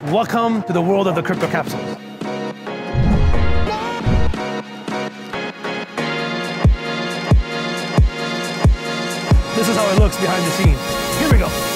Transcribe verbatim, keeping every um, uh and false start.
Welcome to the world of the crypto capsules. This is how it looks behind the scenes. Here we go.